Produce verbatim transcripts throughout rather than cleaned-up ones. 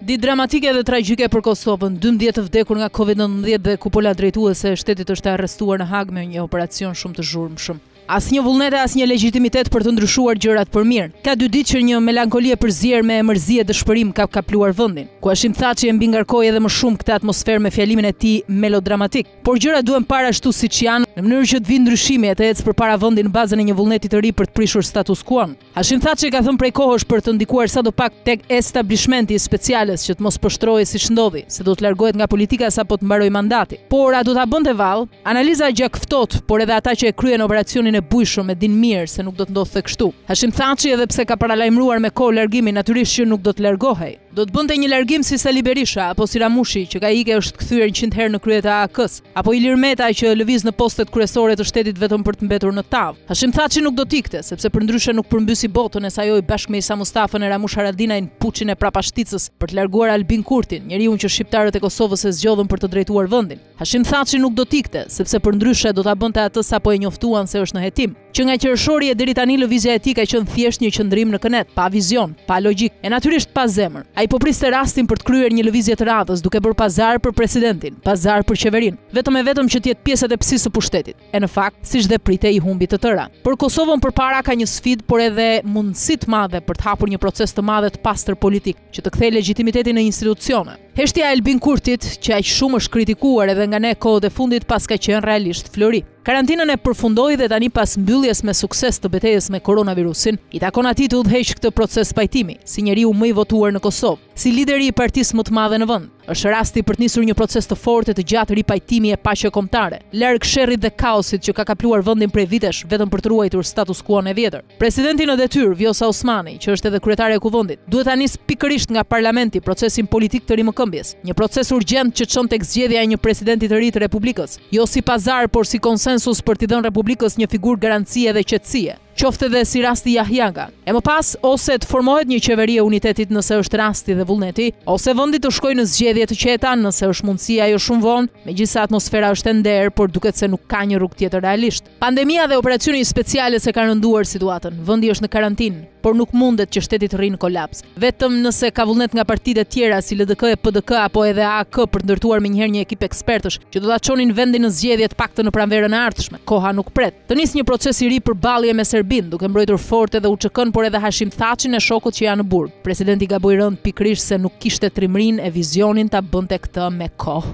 Ditë dramatike dhe tragjike për Kosovën, dymbëdhjetë të vdekur nga Covid nëntëmbëdhjetë dhe kupola drejtuese e shtetit është arrestuar në Hag me një operacion shumë të zhurmshëm. Asnjë vullnet e asnjë legjitimitet për të ndryshuar gjërat për mirë. Ka dy ditë që një melankoli e përzier me mërzi e dëshpërim ka kapluar vendin. Ku Hashim Thaçi e mbi ngarkoi edhe më shumë këtë atmosferë me fjalimin e tij melodramatik. Por gjërat duhen parë ashtu siç janë, në mënyrë që të vijë ndryshimi e të ecë përpara vendit në bazën e një vullneti të ri për të prishur status quo-n. Hashim Thaçi ka thënë prej kohësh për të ndikuar sadopak tek establishmenti i speciales që të mos pështrohej siç ndodhi, se do të largohet nga politika sapo të mbarojë mandati. Por a do ta bënte vallë? Analiza gjak ftohtë, por edhe ata që e kryen operacionin e bujshëm e din mirë se nuk do të ndodhte kështu. Hashim Thaçi, edhe pse ka paralajmëruar me kohë largimin, natyrisht që nuk do të largohej. Do të bënte një largim si Sali Berisha apo si Ramushi, që ka ikë është kthyer njëqind herë në kryet e A K-s, apo Ilir Meta që lëviz në postet kryesore të shtetit vetëm për të mbetur në tav. Hashim Thaçi nuk do të ikte, sepse përndryshe nuk përmbysi botën e sajoj bashkë me Isa Mustafën e Ramush Haradinajn puçin e prapashticës për të larguar Albin Kurtin, njeriu që shqiptarët e Kosovës e zgjodhën për të drejtuar vendin. Hashim Thaçi nuk do të ikte, sepse përndryshe do ta bënte atë sapo e njoftuan se është në hetim. Që nga qershori e deri tani lëvizja e tij ka qenë thjesht një qëndrim në kënet, pa vizion, pa logjik, e natyrisht pa zemër. Ai po priste rastin për të kryer një lëvizje të radhës, duke bërë pazar për presidentin, pazar për qeverinë, vetëm e vetëm që të jetë pjesë e tepësisë së pushtetit. E në fakt, siç dhe pritej, i humbi të tëra. Për Kosovën përpara ka një sfidë, por edhe mundësi të madhe për të hapur një proces të madh të pastër politik, që të kthejë legjitimitetin në institucione. Heshtja e Albin Kurtit, që aq shumë është kritikuar edhe nga ne kohët e fundit, pas ka qenë realisht flori. Karantinën e përfundoi dhe tani pas mbylljes me sukses të betejës me koronavirusin, i takon atij të udhëheqë këtë proces pajtimi, si njeriu më i votuar në Kosovë, si lideri i partisë më të madhe në vend. Është rasti për të nisur një proces të fortë të gjatë ripajtimi e paqe kombëtare, larg sherrit dhe kaosit që ka kapluar vendin prej vitesh vetëm për të ruajtur status quo-n e vjetër. Presidenti në detyrë, Vjosa Osmani, që është edhe kryetare e kuvendit, duhet ta nisë pikërisht nga parlamenti procesin politik të rimëkëmbjes, një proces urgjent që çon tek zgjedhja e një presidenti të ri të Republikës, jo si pazar, por si konsensus për t'i dhënë Republikës një figurë garancie dhe qetësie. Qofte dhe si rasti Jahjaga. E më pas, ose të formohet një qeveri e unitetit nëse është rasti dhe vullneti, ose vendi të shkojë në zgjedhje të qeta nëse është mundësia jo shumë vonë, megjithëse atmosfera është e nder, por duket se nuk ka një rrugë tjetër realisht. Pandemia dhe operacioni speciale se ka rënduar situatën. Vendi është në karantinë, por nuk mundet që shteti të rrinë në kolaps. Vetëm nëse ka vullnet nga partitë e tjera si L D K e P D K apo edhe A K për të ndërtuar menjëherë një ekip ekspertësh që do ta çonin vendin në zgjedhje të paktën në pranverën e ardhshme. Koha nuk pret. Të nisë një proces i ri përballje me Serbin, duke mbrojtur fort edhe U Ç K-n, por edhe Hashim Thaçin e shokut që janë në burg. Presidenti gaboi rënd pikërisht se nuk kishte trimrin e vizionin ta bënte këtë me kohë.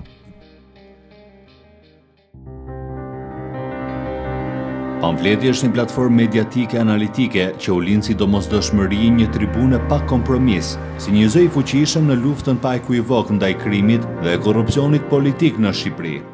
Pamfleti është një platformë mediatike analitike që u lind si domosdoshmëri, një tribune pa kompromis, si një zë i fuqishëm në luftën pa ekuivok ndaj krimit dhe korrupsionit politik në Shqipëri.